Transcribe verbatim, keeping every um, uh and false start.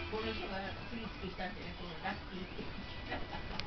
この人が振り付けしたんでね、このラッキーって。